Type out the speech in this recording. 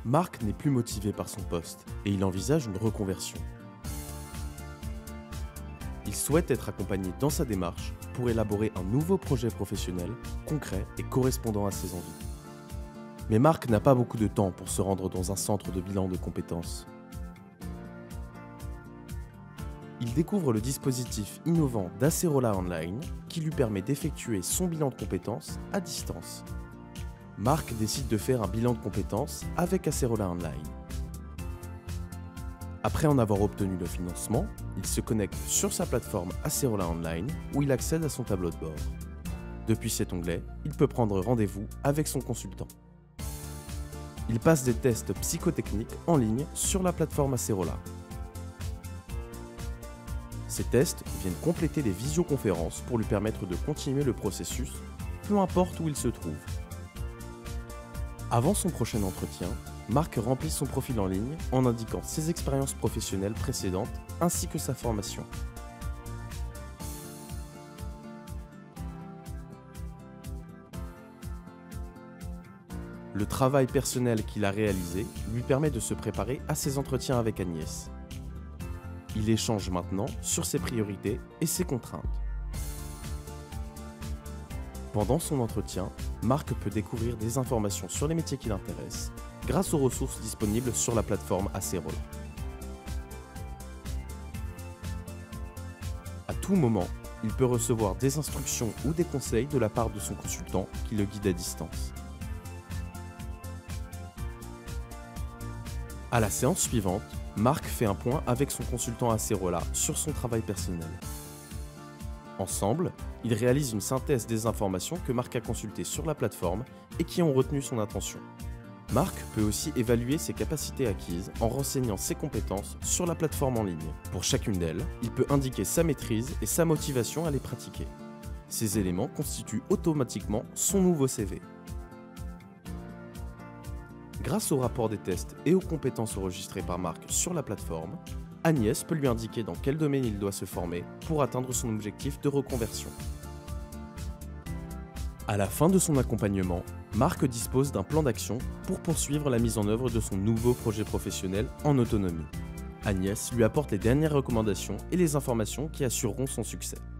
Marc n'est plus motivé par son poste et il envisage une reconversion. Il souhaite être accompagné dans sa démarche pour élaborer un nouveau projet professionnel, concret et correspondant à ses envies. Mais Marc n'a pas beaucoup de temps pour se rendre dans un centre de bilan de compétences. Il découvre le dispositif innovant d'Acerola Online qui lui permet d'effectuer son bilan de compétences à distance. Marc décide de faire un bilan de compétences avec Acerola Online. Après en avoir obtenu le financement, il se connecte sur sa plateforme Acerola Online où il accède à son tableau de bord. Depuis cet onglet, il peut prendre rendez-vous avec son consultant. Il passe des tests psychotechniques en ligne sur la plateforme Acerola. Ces tests viennent compléter les visioconférences pour lui permettre de continuer le processus, peu importe où il se trouve. Avant son prochain entretien, Marc remplit son profil en ligne en indiquant ses expériences professionnelles précédentes ainsi que sa formation. Le travail personnel qu'il a réalisé lui permet de se préparer à ses entretiens avec Agnès. Il échange maintenant sur ses priorités et ses contraintes. Pendant son entretien, Marc peut découvrir des informations sur les métiers qui l'intéressent grâce aux ressources disponibles sur la plateforme Acerola. À tout moment, il peut recevoir des instructions ou des conseils de la part de son consultant qui le guide à distance. À la séance suivante, Marc fait un point avec son consultant Acerola sur son travail personnel. Ensemble, ils réalisent une synthèse des informations que Marc a consultées sur la plateforme et qui ont retenu son attention. Marc peut aussi évaluer ses capacités acquises en renseignant ses compétences sur la plateforme en ligne. Pour chacune d'elles, il peut indiquer sa maîtrise et sa motivation à les pratiquer. Ces éléments constituent automatiquement son nouveau CV. Grâce au rapport des tests et aux compétences enregistrées par Marc sur la plateforme, Agnès peut lui indiquer dans quel domaine il doit se former pour atteindre son objectif de reconversion. À la fin de son accompagnement, Marc dispose d'un plan d'action pour poursuivre la mise en œuvre de son nouveau projet professionnel en autonomie. Agnès lui apporte les dernières recommandations et les informations qui assureront son succès.